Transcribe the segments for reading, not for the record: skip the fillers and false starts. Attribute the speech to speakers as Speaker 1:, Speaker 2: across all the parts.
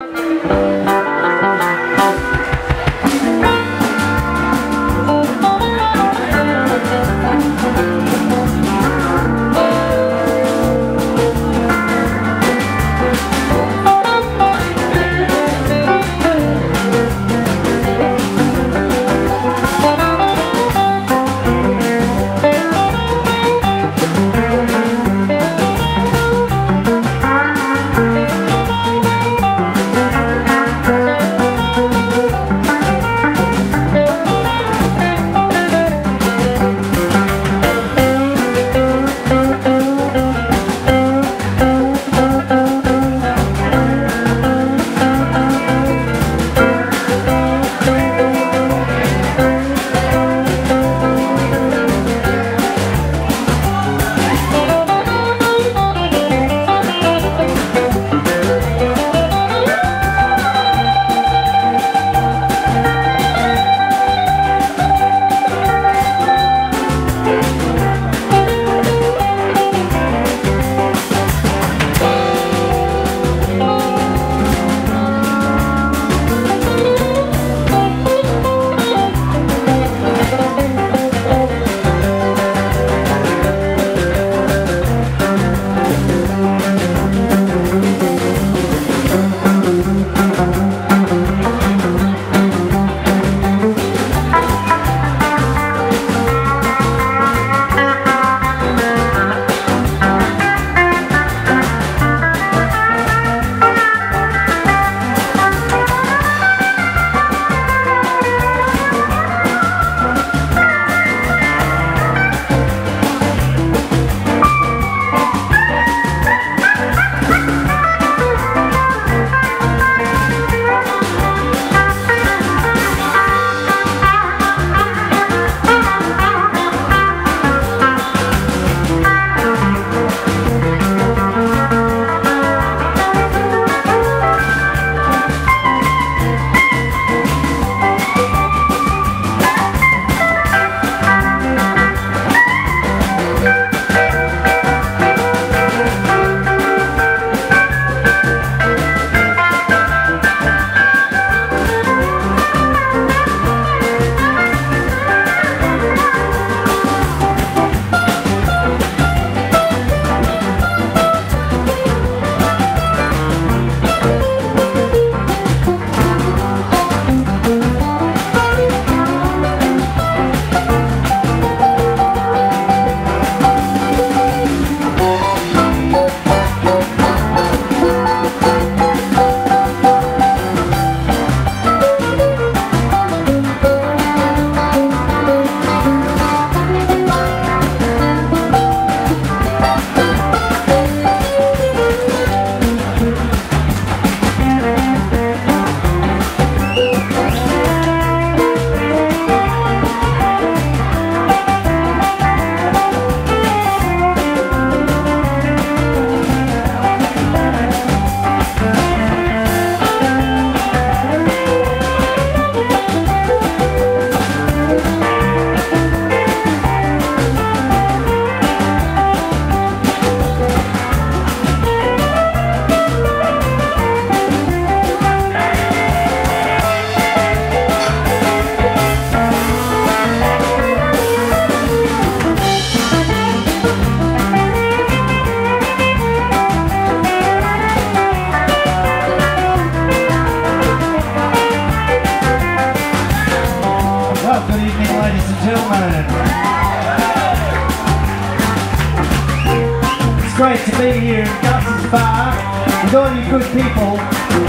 Speaker 1: great to be here in Gus's Bar with all you good people,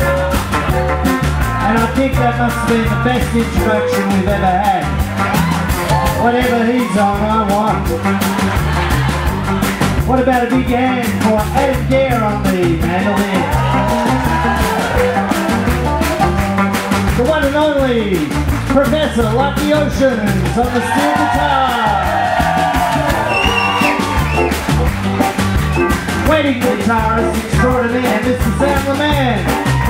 Speaker 1: and I think that must have been the best introduction we've ever had. Whatever he's on, I want. What about a big hand for Adam Gare on the mandolin? The one and only Professor Like the Oceans on the steel guitar. Wedding guitarist extraordinaire, Mr. Sam the Man.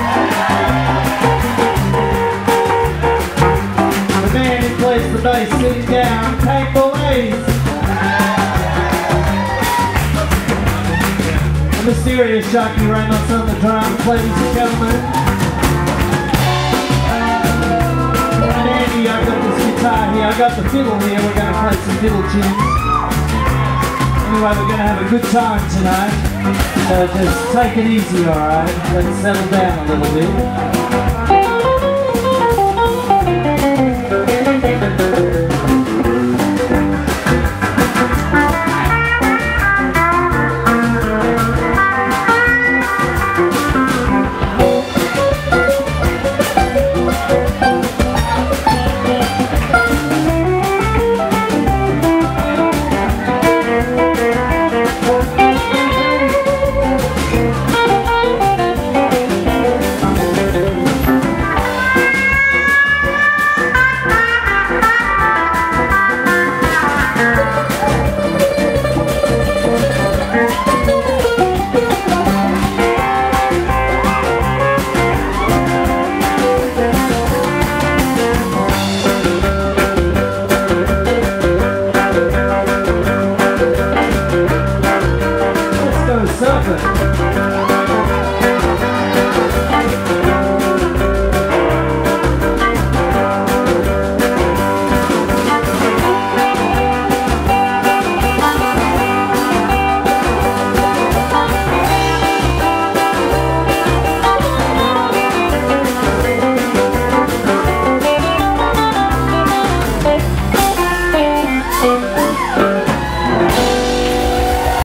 Speaker 1: The man who plays the bass sitting down, Painful Ace. The mysterious Sharky Ramos on the drums, ladies and gentlemen. got the fiddle here. We're going to play some fiddle tunes. Anyway, we're going to have a good time tonight. So just take it easy, alright? Let's settle down a little bit.